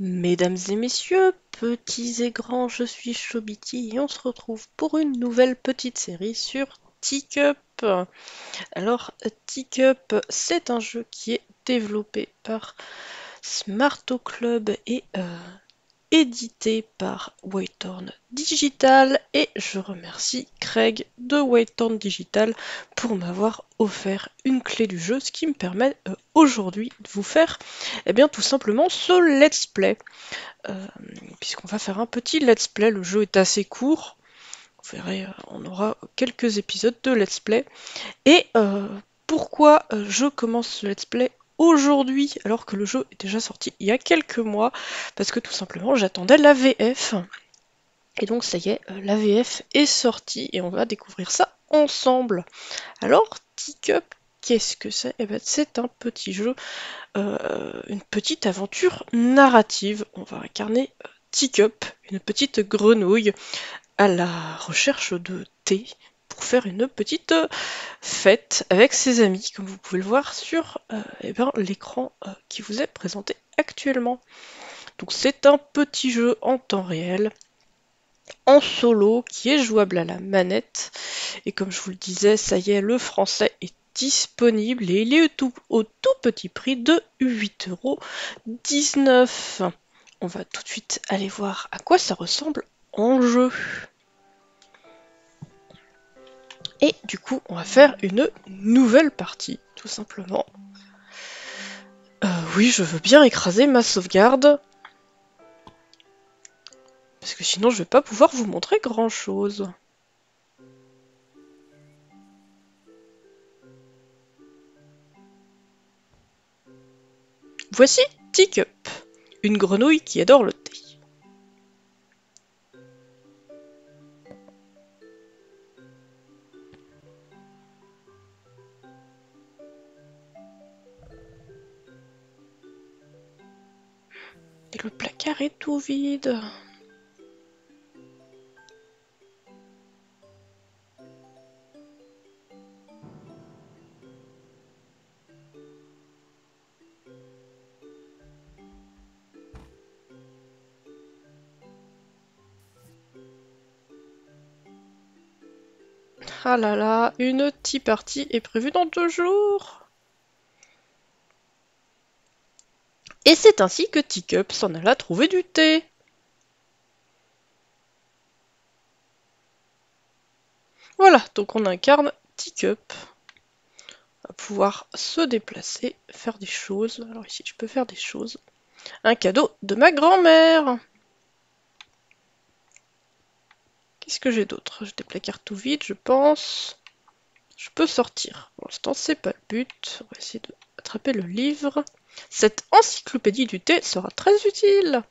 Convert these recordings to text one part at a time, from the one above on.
Mesdames et messieurs, petits et grands, je suis Chobiti et on se retrouve pour une nouvelle petite série sur Teacup. Alors, Teacup, c'est un jeu qui est développé par Smarto Club et édité par Whitehorn Digital et je remercie Craig de Whitehorn Digital pour m'avoir offert une clé du jeu, ce qui me permet aujourd'hui de vous faire tout simplement ce let's play. Euh, Puisqu'on va faire un petit let's play, le jeu est assez court, vous verrez, on aura quelques épisodes de let's play. Et pourquoi je commence ce let's play aujourd'hui alors que le jeu est déjà sorti il y a quelques mois? Parce que tout simplement j'attendais la VF, et donc ça y est, la VF est sortie et on va découvrir ça ensemble. Alors, Teacup, qu'est-ce que c'est? Eh ben, c'est un petit jeu, une petite aventure narrative. On va incarner Teacup, une petite grenouille à la recherche de thé pour faire une petite fête avec ses amis, comme vous pouvez le voir sur l'écran qui vous est présenté actuellement. Donc c'est un petit jeu en temps réel, en solo, qui est jouable à la manette. Et comme je vous le disais, ça y est, le français est disponible et il est au tout petit prix de 8,19 €. On va tout de suite aller voir à quoi ça ressemble en jeu. Et du coup, on va faire une nouvelle partie, tout simplement. Oui, je veux bien écraser ma sauvegarde. Parce que sinon, je vais pas pouvoir vous montrer grand-chose. Voici Teacup, une grenouille qui adore le thé. Et le placard est tout vide. Ah là là, une tea party est prévue dans 2 jours. Et c'est ainsi que Teacup s'en alla trouver du thé. Voilà, donc on incarne Teacup. On va pouvoir se déplacer, faire des choses. Alors ici, je peux faire des choses. Un cadeau de ma grand-mère. Qu'est-ce que j'ai d'autre? J'ai des placards tout vides, je pense. Je peux sortir. Pour l'instant, c'est pas le but. On va essayer de attraper le livre. Cette encyclopédie du thé sera très utile.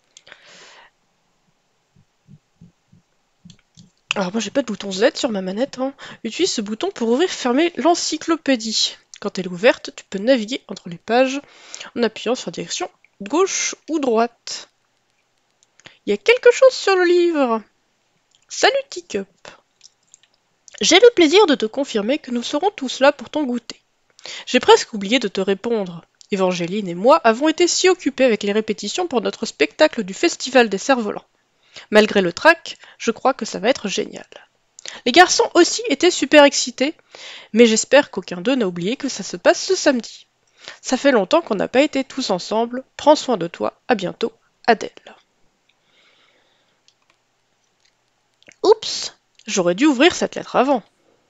Alors moi, j'ai pas de bouton Z sur ma manette. Utilise ce bouton pour ouvrir et fermer l'encyclopédie. Quand elle est ouverte, tu peux naviguer entre les pages en appuyant sur la direction gauche ou droite. Il y a quelque chose sur le livre. Salut Teacup. J'ai le plaisir de te confirmer que nous serons tous là pour ton goûter. J'ai presque oublié de te répondre. Évangéline et moi avons été si occupés avec les répétitions pour notre spectacle du Festival des Cerfs-Volants. Malgré le trac, je crois que ça va être génial. Les garçons aussi étaient super excités, mais j'espère qu'aucun d'eux n'a oublié que ça se passe ce samedi. Ça fait longtemps qu'on n'a pas été tous ensemble. Prends soin de toi. À bientôt. Adèle. Oups, j'aurais dû ouvrir cette lettre avant.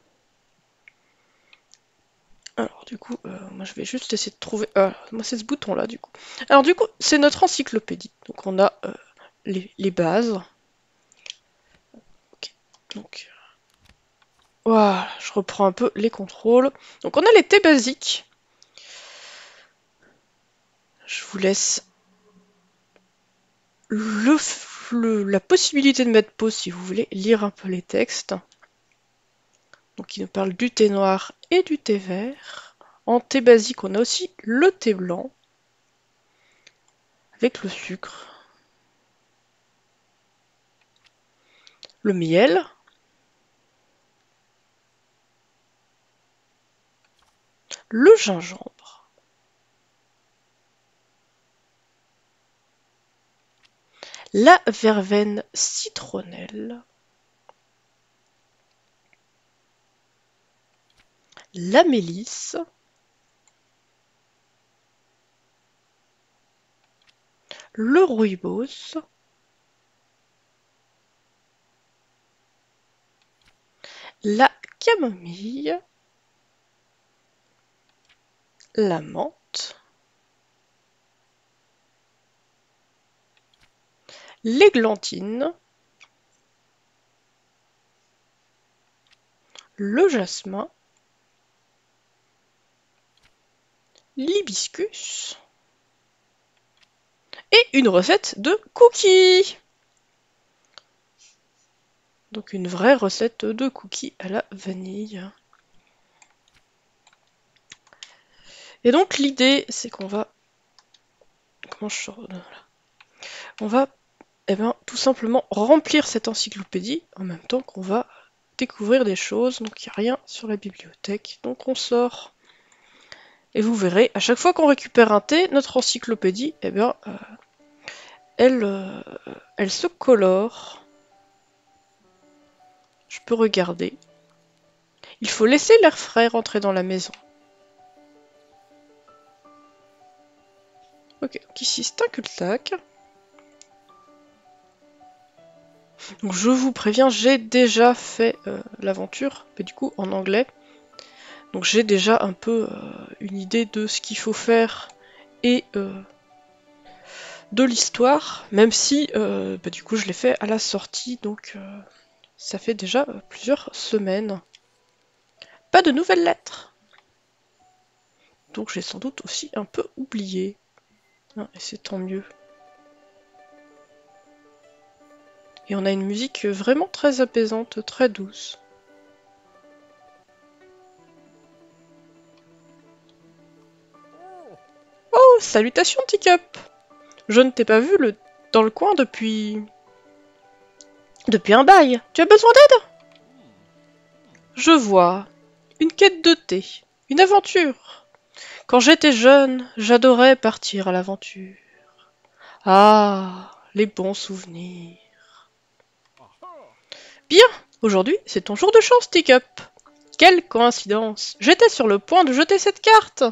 Alors du coup, moi je vais juste essayer de trouver... moi c'est ce bouton là du coup. Alors du coup, c'est notre encyclopédie. Donc on a les bases. Ok, donc voilà, je reprends un peu les contrôles. Donc on a les T basiques. Je vous laisse la possibilité de mettre pause si vous voulez lire un peu les textes. Donc il nous parle du thé noir et du thé vert. En thé basique, on a aussi le thé blanc avec le sucre, le miel, le gingembre, la verveine citronnelle, la mélisse, le rooibos, la camomille, la menthe, l'églantine, le jasmin, l'hibiscus et une recette de cookies. Donc une vraie recette de cookies à la vanille. Et donc l'idée, c'est qu'on va... Comment je sors de là? On va tout simplement remplir cette encyclopédie en même temps qu'on va découvrir des choses. Donc il n'y a rien sur la bibliothèque. Donc on sort. Et vous verrez, à chaque fois qu'on récupère un thé, notre encyclopédie, elle se colore. Je peux regarder. Il faut laisser l'air frais rentrer dans la maison. Ok, donc ici c'est un cul-de-sac. Donc je vous préviens, j'ai déjà fait l'aventure, mais du coup en anglais. Donc j'ai déjà un peu une idée de ce qu'il faut faire et de l'histoire, même si du coup je l'ai fait à la sortie, donc ça fait déjà plusieurs semaines. Pas de nouvelles lettres. Donc j'ai sans doute aussi un peu oublié. Et c'est tant mieux. Et on a une musique vraiment très apaisante, très douce. Oh, salutations Teacup! Je ne t'ai pas vu dans le coin depuis un bail. Tu as besoin d'aide? Je vois. Une quête de thé. Une aventure. Quand j'étais jeune, j'adorais partir à l'aventure. Ah, les bons souvenirs. Bien, aujourd'hui, c'est ton jour de chance, Teacup. Quelle coïncidence! J'étais sur le point de jeter cette carte.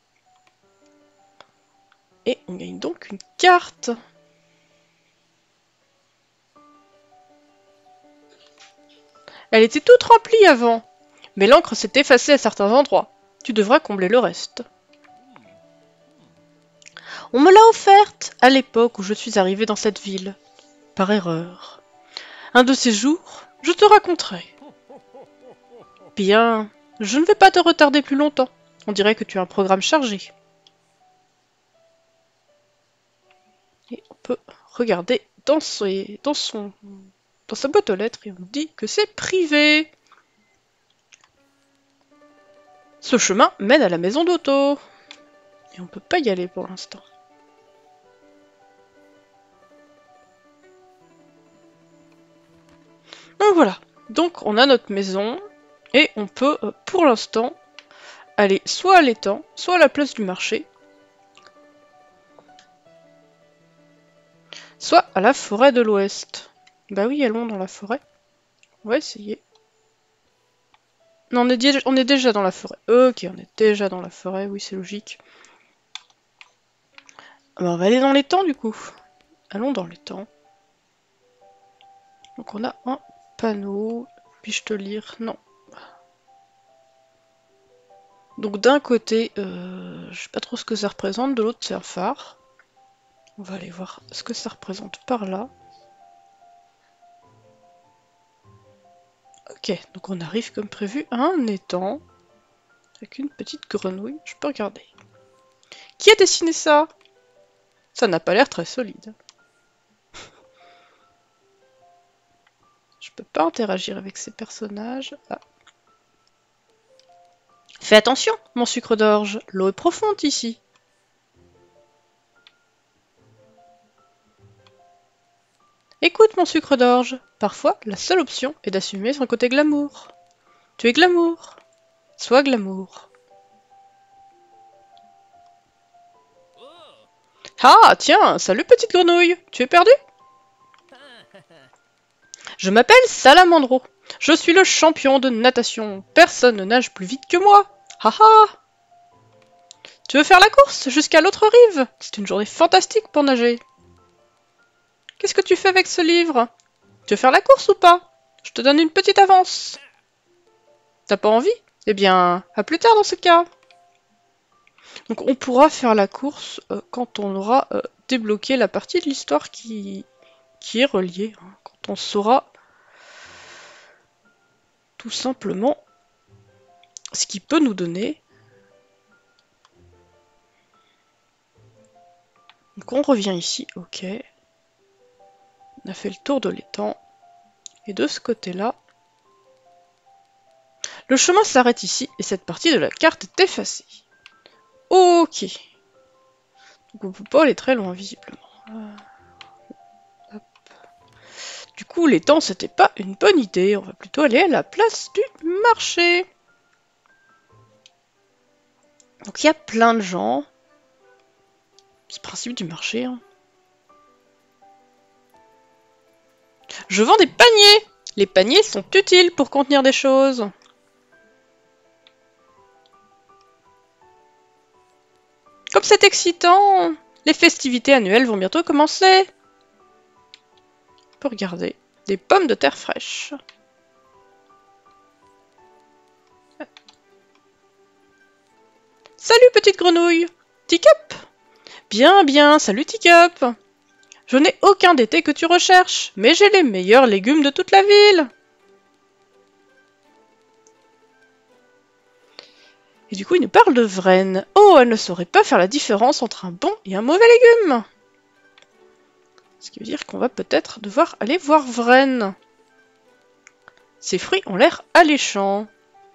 Et on gagne donc une carte. Elle était toute remplie avant, mais l'encre s'est effacée à certains endroits. Tu devras combler le reste. On me l'a offerte à l'époque où je suis arrivée dans cette ville, par erreur. Un de ces jours, je te raconterai. Bien, je ne vais pas te retarder plus longtemps. On dirait que tu as un programme chargé. Et on peut regarder dans sa boîte aux lettres et on dit que c'est privé. Ce chemin mène à la maison d'Otto. Et on peut pas y aller pour l'instant. Donc voilà. Donc on a notre maison. Et on peut, pour l'instant, aller soit à l'étang, soit à la place du marché. Soit à la forêt de l'Ouest. Bah oui, allons dans la forêt. On va essayer. Non, on est déjà dans la forêt. Ok, on est déjà dans la forêt, oui, c'est logique. Ah bah, on va aller dans l'étang, du coup. Allons dans l'étang. Donc on a un panneau. Puis-je te lire? Non. Donc d'un côté, je sais pas trop ce que ça représente, de l'autre c'est un phare. On va aller voir ce que ça représente par là. Ok, donc on arrive comme prévu à un étang. Avec une petite grenouille, je peux regarder. Qui a dessiné ça? Ça n'a pas l'air très solide. Je peux pas interagir avec ces personnages. Ah. Fais attention, mon sucre d'orge, l'eau est profonde ici. Écoute, mon sucre d'orge, parfois la seule option est d'assumer son côté glamour. Tu es glamour. Sois glamour. Ah, tiens, salut petite grenouille, tu es perdue? Je m'appelle Salamandro. Je suis le champion de natation. Personne ne nage plus vite que moi. Haha. Tu veux faire la course jusqu'à l'autre rive? C'est une journée fantastique pour nager. Qu'est-ce que tu fais avec ce livre? Tu veux faire la course ou pas? Je te donne une petite avance. T'as pas envie? Eh bien, à plus tard dans ce cas. Donc on pourra faire la course quand on aura débloqué la partie de l'histoire qui est reliée. Hein, quand on saura tout simplement ce qu'il peut nous donner. Donc on revient ici, ok. On a fait le tour de l'étang. Et de ce côté-là, le chemin s'arrête ici et cette partie de la carte est effacée. Ok. Donc on peut pas aller très loin visiblement. Du coup, l'étang c'était pas une bonne idée. On va plutôt aller à la place du marché. Donc il y a plein de gens. C'est le principe du marché. Hein. Je vends des paniers. Les paniers sont utiles pour contenir des choses. Comme c'est excitant! Les festivités annuelles vont bientôt commencer. On peut regarder. Des pommes de terre fraîches. Salut petite grenouille! Teacup! Bien, bien, salut Teacup! Je n'ai aucun d'été que tu recherches, mais j'ai les meilleurs légumes de toute la ville! Et du coup, il nous parle de Vraine. Oh, elle ne saurait pas faire la différence entre un bon et un mauvais légume! Ce qui veut dire qu'on va peut-être devoir aller voir Vraine. Ces fruits ont l'air alléchants.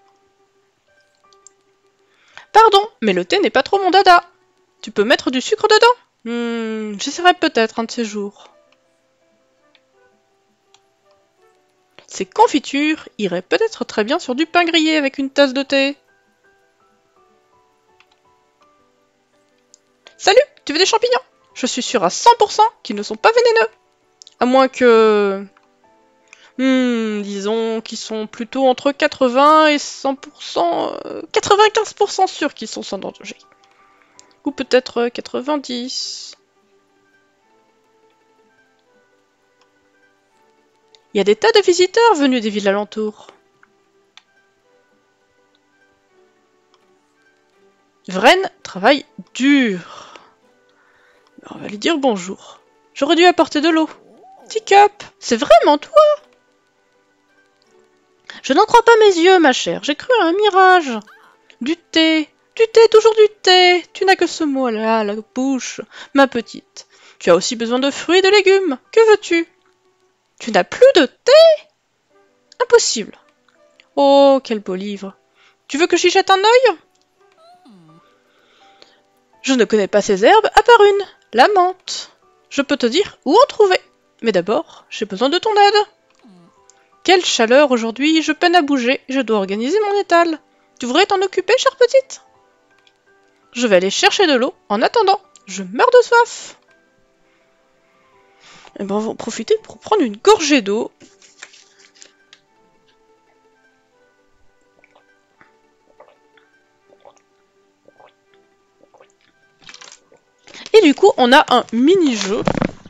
Pardon, mais le thé n'est pas trop mon dada. Tu peux mettre du sucre dedans? J'essaierai peut-être un de ces jours. Ces confitures iraient peut-être très bien sur du pain grillé avec une tasse de thé. Salut, tu veux des champignons? Je suis sûre à 100% qu'ils ne sont pas vénéneux. À moins que... disons qu'ils sont plutôt entre 80 et 100%... 95% sûrs qu'ils sont sans danger. Ou peut-être 90. Il y a des tas de visiteurs venus des villes alentours. Vraine travaille dur. On va lui dire bonjour. J'aurais dû apporter de l'eau. Teacup, c'est vraiment toi? Je n'en crois pas mes yeux, ma chère. J'ai cru à un mirage. Du thé, toujours du thé. Tu n'as que ce mot-là à la bouche, ma petite. Tu as aussi besoin de fruits et de légumes. Que veux-tu? Tu n'as plus de thé? Impossible. Oh, quel beau livre. Tu veux que j'y jette un œil? Je ne connais pas ces herbes à part une, la menthe. Je peux te dire où en trouver. Mais d'abord, j'ai besoin de ton aide. Quelle chaleur aujourd'hui, je peine à bouger, je dois organiser mon étal. Tu voudrais t'en occuper, chère petite? Je vais aller chercher de l'eau. En attendant, je meurs de soif. Et ben, on va en profiter pour prendre une gorgée d'eau. Et du coup, on a un mini-jeu.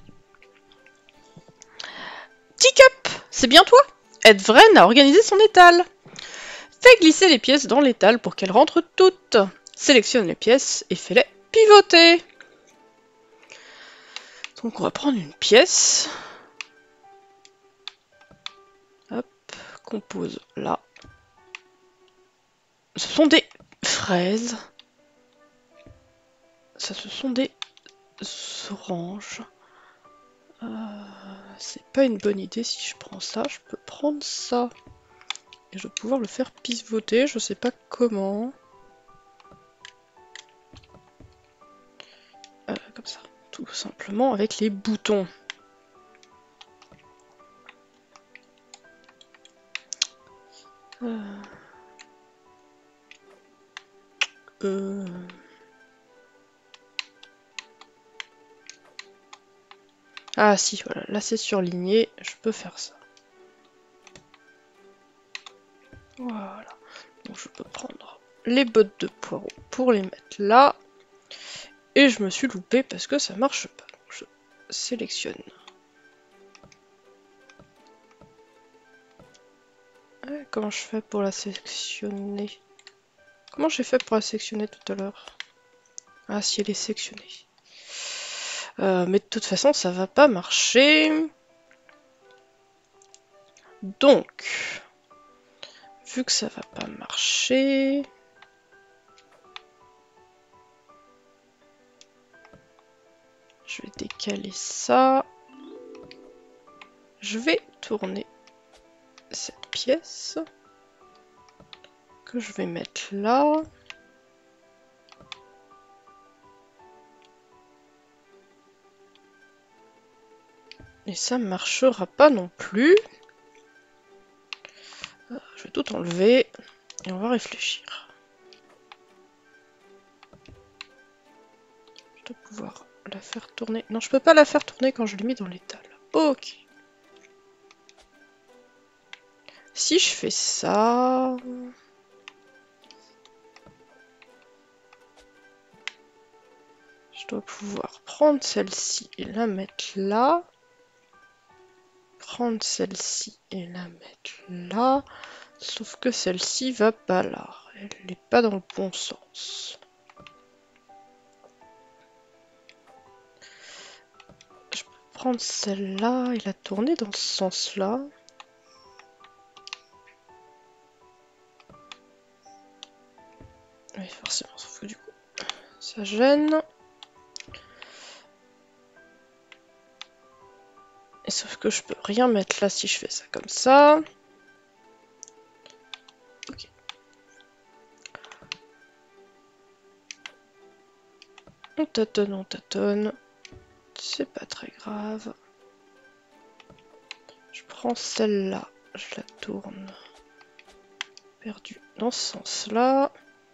Teacup, c'est bien toi? Aide Vraine à organiser son étal. Fais glisser les pièces dans l'étal pour qu'elles rentrent toutes. Sélectionne les pièces et fais-les pivoter. Donc on va prendre une pièce. Hop, qu'on pose là. Ce sont des fraises. Ça, ce sont des oranges. C'est pas une bonne idée si je prends ça. Je peux prendre ça. Et je vais pouvoir le faire pivoter. Je sais pas comment. Comme ça. Tout simplement avec les boutons. Ah si, voilà, là c'est surligné, je peux faire ça. Voilà. Donc je peux prendre les bottes de poireaux pour les mettre là. Et je me suis loupé parce que ça marche pas. Donc je sélectionne. Comment je fais pour la sélectionner? Comment j'ai fait pour la sélectionner tout à l'heure? Ah si, elle est sélectionnée. Mais de toute façon, ça va pas marcher. Donc, vu que ça va pas marcher... Je vais décaler ça. Je vais tourner cette pièce que je vais mettre là. Et ça marchera pas non plus. Je vais tout enlever et on va réfléchir. Je dois pouvoir la faire tourner. Non, je peux pas la faire tourner quand je l'ai mis dans l'étal. Ok. Si je fais ça... Je dois pouvoir prendre celle-ci et la mettre là. Prendre celle-ci et la mettre là. Sauf que celle-ci va pas là. Elle n'est pas dans le bon sens. Je peux prendre celle-là et la tourner dans ce sens-là. Oui, forcément, sauf que du coup, ça gêne. Et sauf que je peux rien mettre là si je fais ça comme ça. Ok. On tâtonne, on tâtonne. C'est pas très grave. Je prends celle-là, je la tourne. Perdu dans ce sens-là.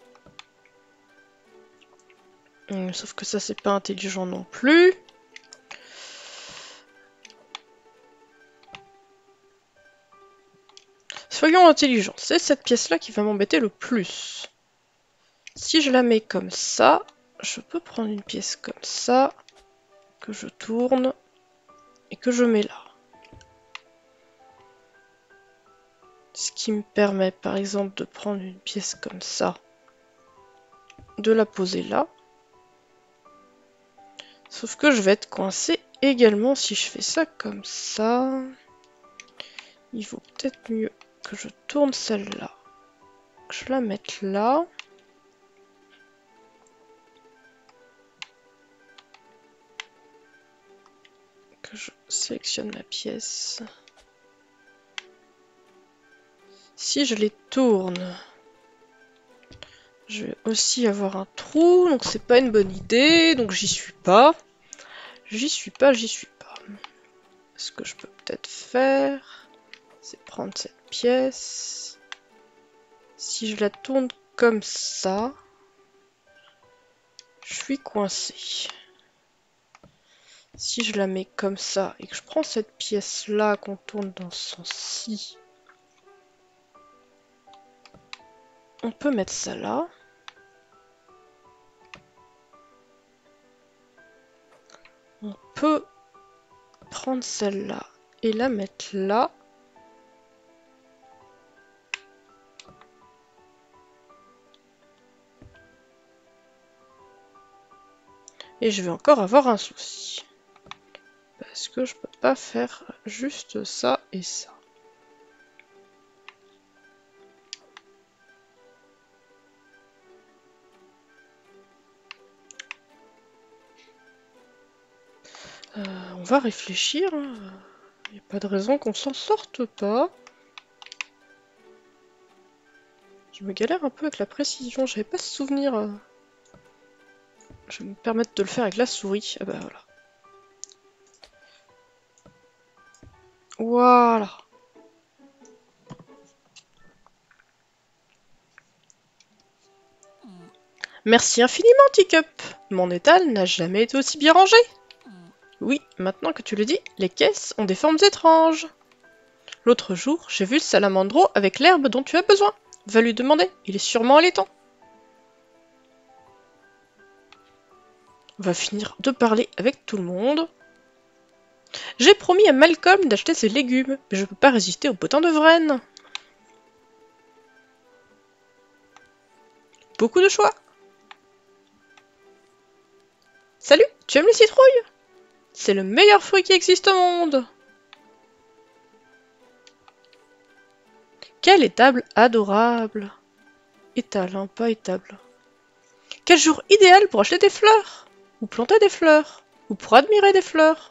Sauf que ça, c'est pas intelligent non plus. Soyons intelligents, c'est cette pièce-là qui va m'embêter le plus. Si je la mets comme ça, je peux prendre une pièce comme ça, que je tourne, et que je mets là. Ce qui me permet par exemple de prendre une pièce comme ça, de la poser là. Sauf que je vais être coincé également si je fais ça comme ça. Il vaut peut-être mieux que je tourne celle-là, que je la mette là. Que je sélectionne la pièce. Si je les tourne, je vais aussi avoir un trou, donc c'est pas une bonne idée, donc j'y suis pas. J'y suis pas, j'y suis pas. Ce que je peux peut-être faire, c'est prendre cette pièce. Si je la tourne comme ça, je suis coincé. Si je la mets comme ça et que je prends cette pièce-là qu'on tourne dans ce sens-ci, on peut mettre ça là. On peut prendre celle-là et la mettre là. Et je vais encore avoir un souci. Parce que je peux pas faire juste ça et ça. On va réfléchir. Il n'y a pas de raison qu'on s'en sorte pas. Je me galère un peu avec la précision. J'avais pas ce souvenir. Je vais me permettre de le faire avec la souris. Ah bah voilà. Voilà. Merci infiniment, Teacup. Mon étal n'a jamais été aussi bien rangé. Oui, maintenant que tu le dis, les caisses ont des formes étranges. L'autre jour, j'ai vu le salamandreau avec l'herbe dont tu as besoin. Va lui demander, il est sûrement allaitant. On va finir de parler avec tout le monde. J'ai promis à Malcolm d'acheter ses légumes, mais je peux pas résister au potin de Vraine. Beaucoup de choix. Salut, tu aimes les citrouilles? C'est le meilleur fruit qui existe au monde. Quelle étable adorable. Étale, hein, pas étable. Quel jour idéal pour acheter des fleurs, ou planter des fleurs, ou pour admirer des fleurs.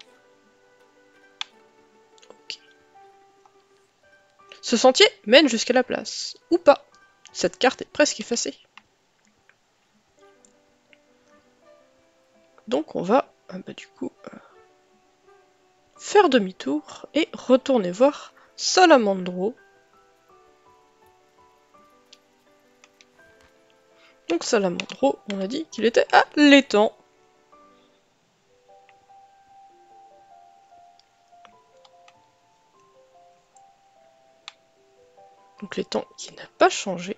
Okay. Ce sentier mène jusqu'à la place, ou pas. Cette carte est presque effacée. Donc on va, du coup, faire demi-tour et retourner voir Salamandreau. Donc Salamandreau, on a dit qu'il était à l'étang. Donc l'étang qui n'a pas changé.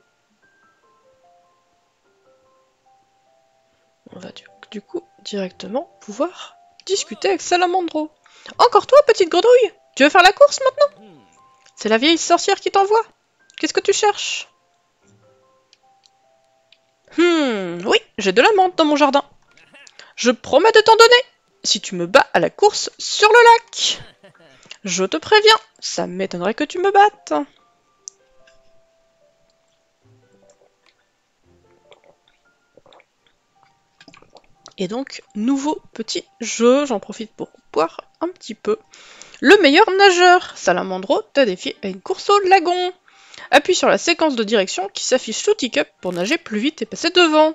On va du coup directement pouvoir discuter avec Salamandreau. Encore toi, petite grenouille? Tu veux faire la course maintenant? C'est la vieille sorcière qui t'envoie. Qu'est-ce que tu cherches? Oui, j'ai de la menthe dans mon jardin. Je promets de t'en donner, si tu me bats à la course sur le lac. Je te préviens, ça m'étonnerait que tu me battes. Et donc, nouveau petit jeu, j'en profite pour boire un petit peu. Le meilleur nageur, Salamandreau t'a défié à une course au lagon. Appuie sur la séquence de direction qui s'affiche sous Teacup pour nager plus vite et passer devant.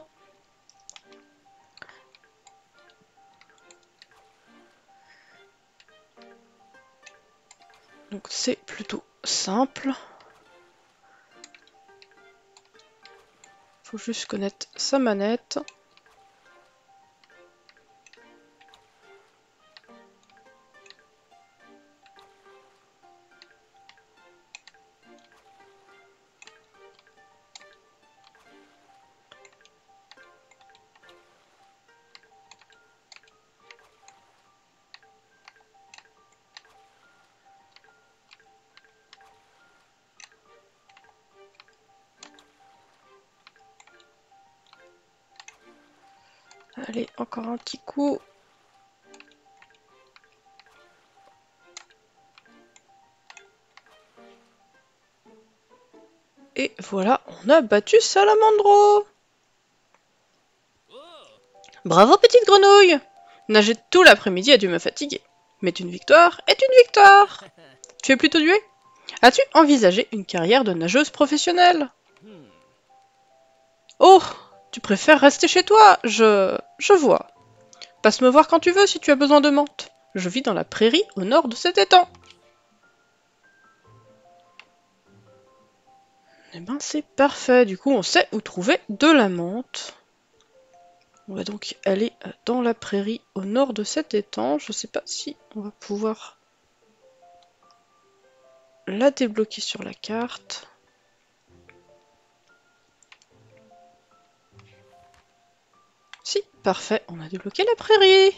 Donc c'est plutôt simple. Faut juste connaître sa manette. Allez, encore un petit coup. Et voilà, on a battu Salamandreau. Bravo petite grenouille. Nager tout l'après-midi a dû me fatiguer. Mais une victoire est une victoire. Tu es plutôt douée? As-tu envisagé une carrière de nageuse professionnelle? Oh, tu préfères rester chez toi, je vois. Passe me voir quand tu veux si tu as besoin de menthe. Je vis dans la prairie au nord de cet étang. Eh ben c'est parfait, du coup on sait où trouver de la menthe. On va donc aller dans la prairie au nord de cet étang. Je sais pas si on va pouvoir la débloquer sur la carte. Si, parfait, on a débloqué la prairie.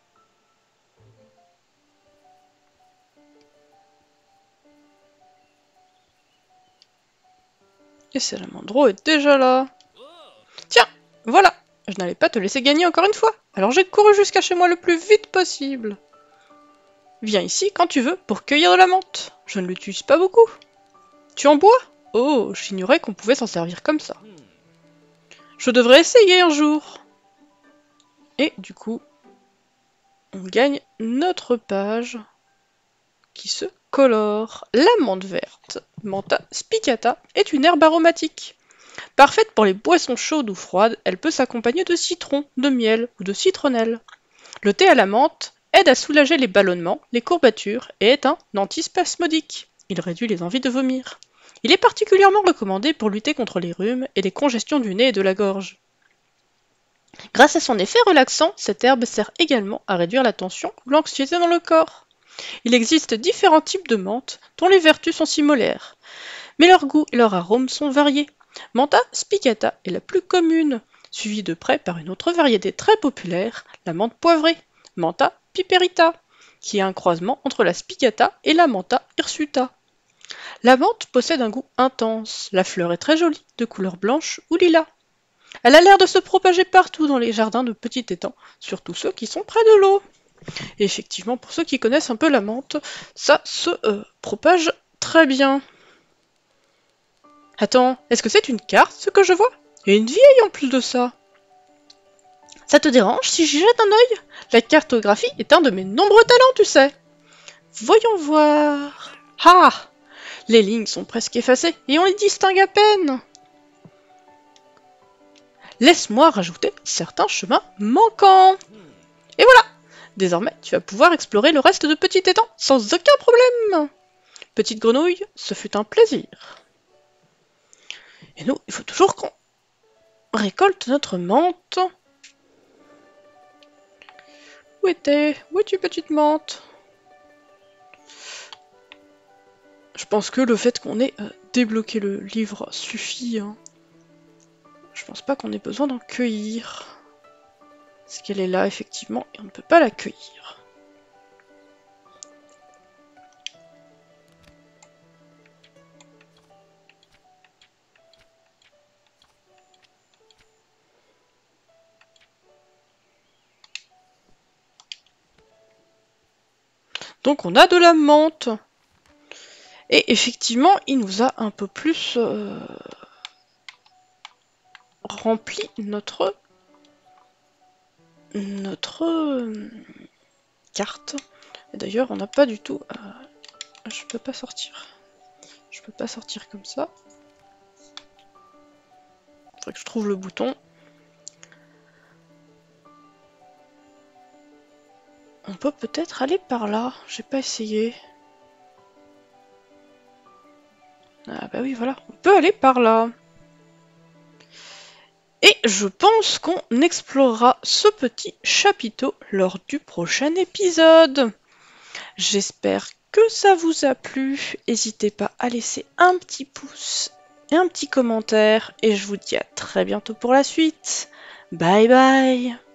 Et Salamandreau est déjà là. Tiens, voilà, je n'allais pas te laisser gagner encore une fois. Alors j'ai couru jusqu'à chez moi le plus vite possible. Viens ici quand tu veux pour cueillir de la menthe. Je ne l'utilise pas beaucoup. Tu en bois? Oh, j'ignorais qu'on pouvait s'en servir comme ça. Je devrais essayer un jour. Et du coup, on gagne notre page qui se colore. La menthe verte, Mentha spicata, est une herbe aromatique. Parfaite pour les boissons chaudes ou froides, elle peut s'accompagner de citron, de miel ou de citronnelle. Le thé à la menthe aide à soulager les ballonnements, les courbatures et est un antispasmodique. Il réduit les envies de vomir. Il est particulièrement recommandé pour lutter contre les rhumes et les congestions du nez et de la gorge. Grâce à son effet relaxant, cette herbe sert également à réduire la tension ou l'anxiété dans le corps. Il existe différents types de menthe dont les vertus sont similaires, mais leur goût et leur arôme sont variés. Mentha spicata est la plus commune, suivie de près par une autre variété très populaire, la menthe poivrée, Mentha piperita, qui est un croisement entre la spicata et la Mentha hirsuta. La menthe possède un goût intense, la fleur est très jolie, de couleur blanche ou lilas. Elle a l'air de se propager partout dans les jardins de petits étangs, surtout ceux qui sont près de l'eau. Et effectivement, pour ceux qui connaissent un peu la menthe, ça se propage très bien. Attends, est-ce que c'est une carte, ce que je vois? Et une vieille en plus de ça. Ça te dérange si j'y jette un œil? La cartographie est un de mes nombreux talents, tu sais. Voyons voir. Ah! Les lignes sont presque effacées et on les distingue à peine. Laisse-moi rajouter certains chemins manquants. Et voilà! Désormais, tu vas pouvoir explorer le reste de Petit Étang sans aucun problème. Petite grenouille, ce fut un plaisir. Et nous, il faut toujours qu'on récolte notre menthe. Où es-tu, petite menthe? Je pense que le fait qu'on ait débloqué le livre suffit. Hein. Je pense pas qu'on ait besoin d'en cueillir. Parce qu'elle est là, effectivement, et on ne peut pas la cueillir. Donc on a de la menthe. Et effectivement, il nous a un peu plus rempli notre carte. Et d'ailleurs, on n'a pas du tout... je peux pas sortir. Je peux pas sortir comme ça. Faudrait que je trouve le bouton. On peut peut-être aller par là. J'ai pas essayé. Ah bah oui, voilà. On peut aller par là. Et je pense qu'on explorera ce petit chapiteau lors du prochain épisode. J'espère que ça vous a plu. N'hésitez pas à laisser un petit pouce et un petit commentaire. Et je vous dis à très bientôt pour la suite. Bye bye!